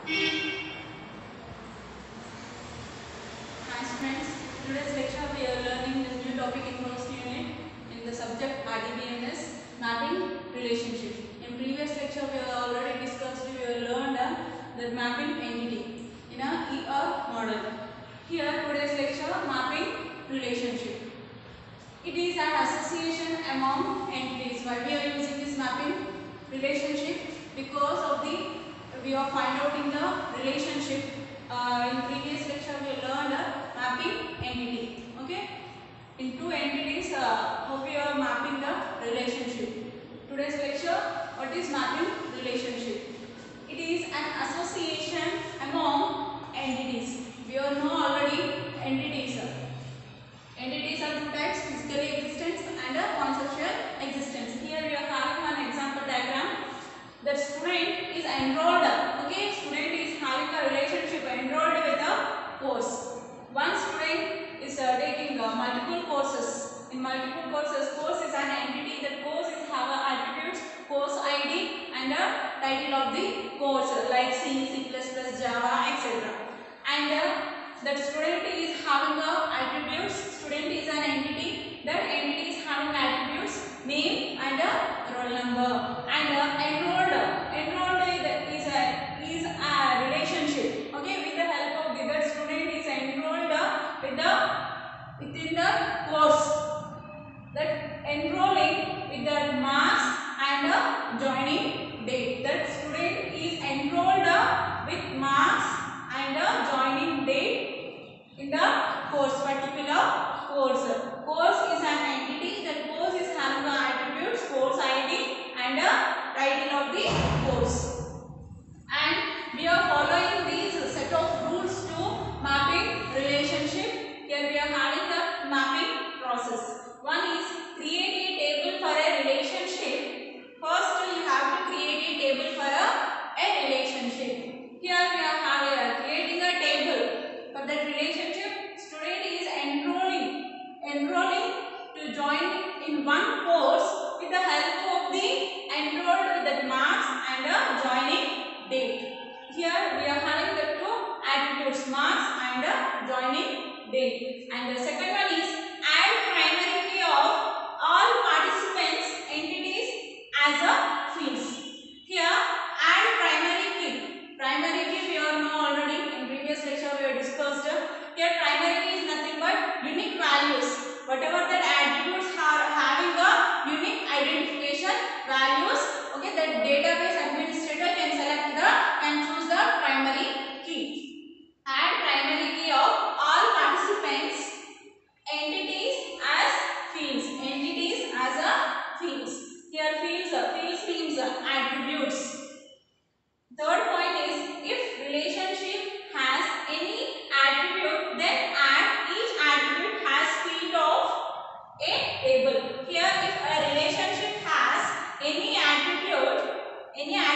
Hi students, today's lecture we are learning the new topic in first unit in the subject RDBMS mapping relationship. In previous lecture we have already discussed, we have learned the mapping entity in a ER model. Here today's lecture mapping relationship. It is an association among entities. Why we are using this mapping relationship? Because of the we are find out in the relationship. In previous lecture we learned mapping entity. Okay, in two entities, how we are mapping the relationship. Today's lecture, what is mapping relationship? It is an association among entities. We all know already entities. Entities are two types: physically existence and a conceptual existence. Here we are having one example diagram. The student is enrolled. Okay, student is having a relationship enrolled with a course. One student is taking multiple courses. In multiple courses, course is an entity. That course is have attributes, course ID, and a title of the course like C, C++, Java, etc. And that student is having attributes. Student is an entity. That entity is having attributes, name and roll number. And enrolled is a relationship. Okay, with the help of that student is enrolled within the course. That enrolling with the marks and joining date. That student is enrolled with marks and joining date in the course, particular course. Course is an entity. That course is having the attributes, course ID and title of the course. And we are following these set of rules to mapping relationship. Here we are having the mapping process. One is create a table for a relationship. First you have to create a table for a relationship. Here we are creating a table for that relationship. Student is enrolling to join in one course with the help of the enrolled with the marks and joining date. Here we are having the two attributes, marks and joining date. And the second one is add primary key of all participants entities as a fields. Here add primary key. Primary key we all know already. In previous lecture we have discussed. Here primary key is nothing but unique values. Whatever that attributes are having a unique identification values. Okay, that database administrator can choose the primary key. Add primary key of all participants entities as fields. Entities as a fields. Here fields means attributes. Third point is if relationship has any attribute, then add each attribute has field of a table. Here if a relationship has any attribute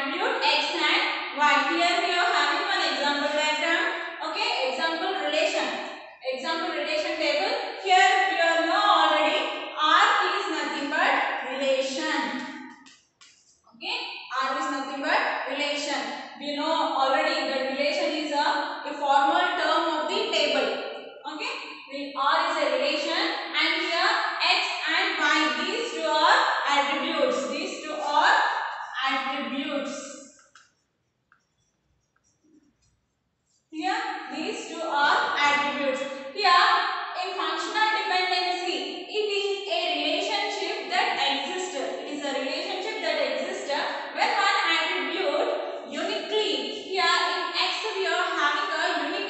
attribute X and Y. Here we are having one example diagram. Okay, example relation. Example relation table. Here we are know already R is nothing but relation. Okay, R is nothing but relation. We know already that relation is a formal term of the table. Okay, R is a relation and here X and Y, these two are attributes. These two are attributes. Here these two are attributes. Here in functional dependency, it is a relationship that exists. It is a relationship that exists when one attribute uniquely. Here in X we are having a unique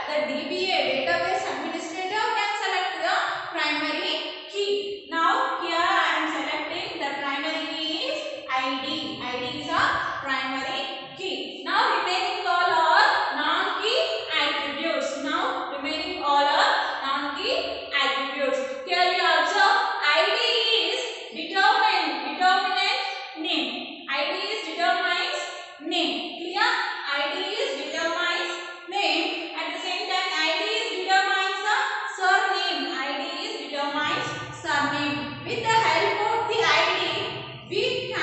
the DBA database administrator can select the primary key. Now here I am selecting the primary key is ID. ID is a primary key. Now remaining all are non-key attributes. Now remaining all are non-key attributes. Here you observe ID is determinant name. ID is determines name. Clear? ID is determines name. At the same time, ID is determines the surname. ID is determines surname. With the help of the ID, we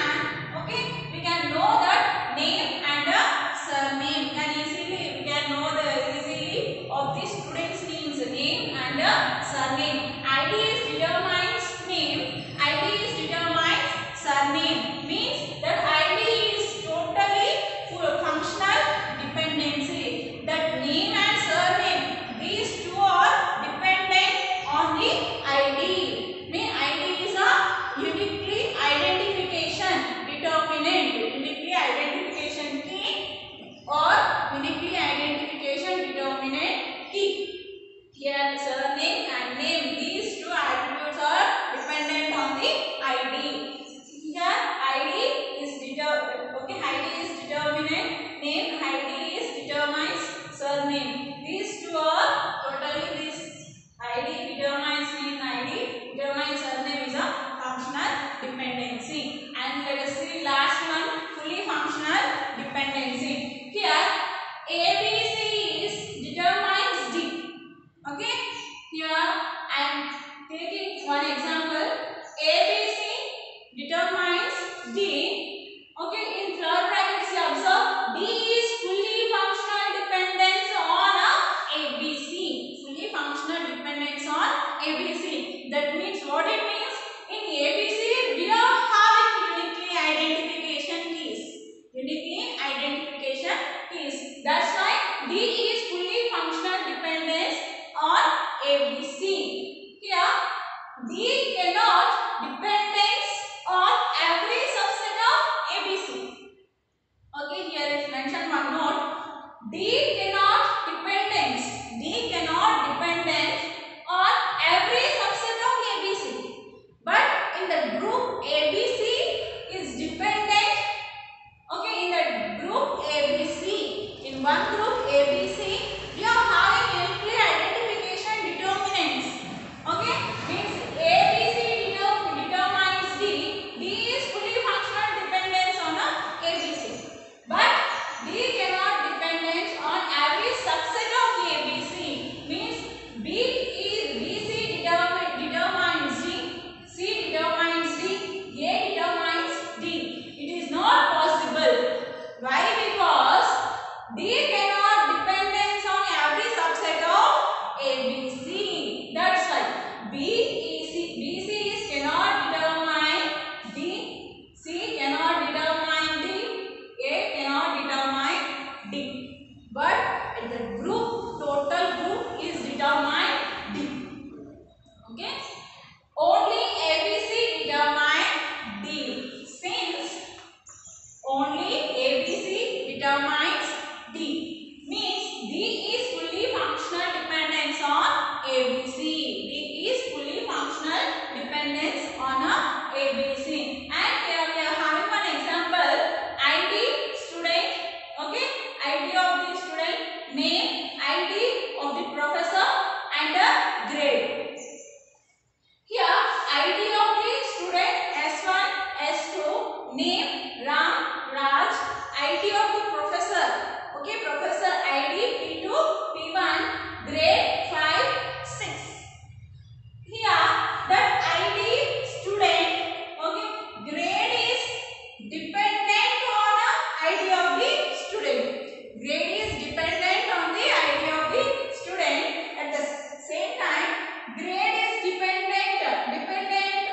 can know that name and the surname. We can know the easily of the students' names, name and the surname. ID is determines name. ID is determines surname. Means that ID is totally functional dependency. That name and surname, these two are dependent on the ID. Mean ID is a uniquely identification determinant, uniquely identification key or uniquely identification determinant key. Here surname and name, these two attributes are dependent on the ID. Here ID is ID is determinant name, ID is determines surname. These two are totally this ID determines name, ID determines surname is a functional dependency. And let us see last one, fully functional dependency. Here ABC is determines D. Okay. Here I am taking one example. ABC determines D. Okay, in third brackets you observe D is fully functional dependence on ABC. Fully functional dependence on ABC. That means what it means? In ABC we are having uniquely identification keys. Uniquely identification keys. That's why D is fully functional dependence on ABC. Here D cannot dependence on every subset of ABC. Okay, here is mentioned one note. D cannot dependence on every subset of ABC. But in the group ABC is dependent. Okay, in the group ABC, in one group ABC, we are having uniquely identification determinants. Okay, means ABC determines D. D is fully functional dependence on ABC. But D cannot dependence on every subset of ABC. Means BC determines D, C determines D, A determines D. It is not possible. Why? Because D cannot dependence on every subset of ABC. That's why BC is cannot determine D, C cannot determine D, A cannot determine D. But the group, total group is determined D. Okay? Only ABC determine D. Since only ABC determines D, means D is fully functional dependence on ABC. D is fully functional dependence on ABC. And here we are having one example. ID student. Okay, ID of the student, name, ID of the professor and a grade. Here ID of the student S1, S2, name Ram, Raj, ID of the professor. Okay, professor ID P2, P1, grade 5, 6. Here that ID student, okay, grade is dependent on ID of the student. Grade is dependent on the ID of the student. At the same time, grade is dependent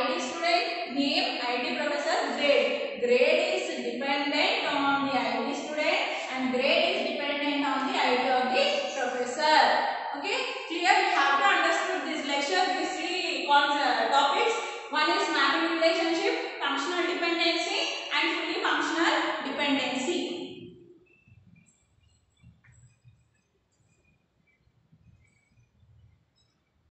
ID student, name, ID professor, grade. Grade is dependent on the ID student and grade is dependent on the ID of the professor. Okay, clear? We have to understand this lecture, these three topics. One is mapping relationship, functional dependency and fully functional dependency.